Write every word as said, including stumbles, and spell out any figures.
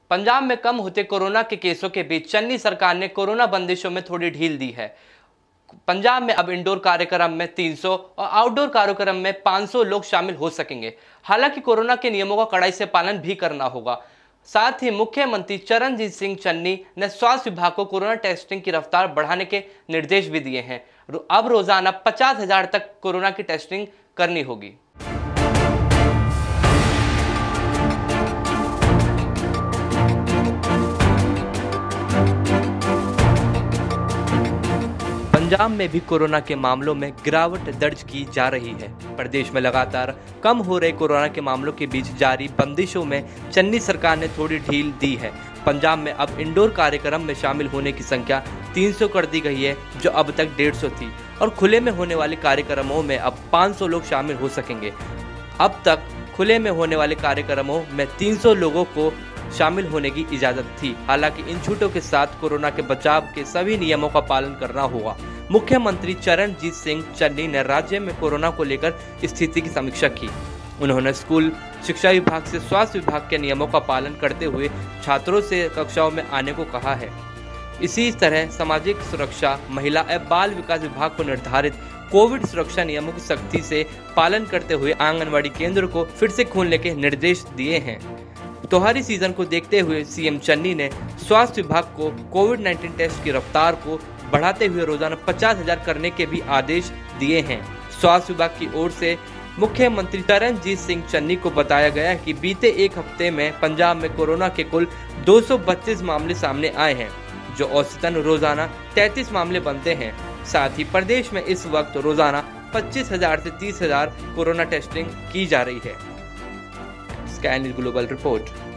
पंजाब में कम होते कोरोना के केसों के बीच चन्नी सरकार ने कोरोना बंदिशों में थोड़ी ढील दी है। पंजाब में अब इंडोर कार्यक्रम में तीन सौ और आउटडोर कार्यक्रम में पाँच सौ लोग शामिल हो सकेंगे। हालांकि कोरोना के नियमों का कड़ाई से पालन भी करना होगा। साथ ही मुख्यमंत्री चरणजीत सिंह चन्नी ने स्वास्थ्य विभाग को कोरोना टेस्टिंग की रफ्तार बढ़ाने के निर्देश भी दिए हैं। अब रोजाना पचास हजार तक कोरोना की टेस्टिंग करनी होगी। पंजाब में भी कोरोना के मामलों में गिरावट दर्ज की जा रही है। प्रदेश में लगातार कम हो रहे कोरोना के मामलों के बीच जारी बंदिशों में चन्नी सरकार ने थोड़ी ढील दी है। पंजाब में अब इंडोर कार्यक्रम में शामिल होने की संख्या तीन सौ कर दी गई है, जो अब तक डेढ़ सौ थी, और खुले में होने वाले कार्यक्रमों में अब पाँच सौ लोग शामिल हो सकेंगे। अब तक खुले में होने वाले कार्यक्रमों में तीन सौ लोगों को शामिल होने की इजाजत थी। हालांकि इन छूटों के साथ कोरोना के बचाव के सभी नियमों का पालन करना होगा। मुख्यमंत्री चरणजीत सिंह चन्नी ने राज्य में कोरोना को लेकर स्थिति की समीक्षा की। उन्होंने स्कूल शिक्षा विभाग से स्वास्थ्य विभाग के नियमों का पालन करते हुए छात्रों से कक्षाओं में आने को कहा है। इसी तरह सामाजिक सुरक्षा, महिला एवं बाल विकास विभाग को निर्धारित कोविड सुरक्षा नियमों की सख्ती से पालन करते हुए आंगनबाड़ी केंद्र को फिर से खोलने के निर्देश दिए हैं। त्योहारी सीजन को देखते हुए सीएम चन्नी ने स्वास्थ्य विभाग को कोविड उन्नीस टेस्ट की रफ्तार को बढ़ाते हुए रोजाना पचास हजार करने के भी आदेश दिए हैं। स्वास्थ्य विभाग की ओर से मुख्यमंत्री चरणजीत सिंह चन्नी को बताया गया कि बीते एक हफ्ते में पंजाब में कोरोना के कुल दो सौ बत्तीस मामले सामने आए हैं, जो औसतन रोजाना तैंतीस मामले बनते हैं। साथ ही प्रदेश में इस वक्त रोजाना पच्चीस हजार से तीस हजार कोरोना टेस्टिंग की जा रही है। Scan news global report.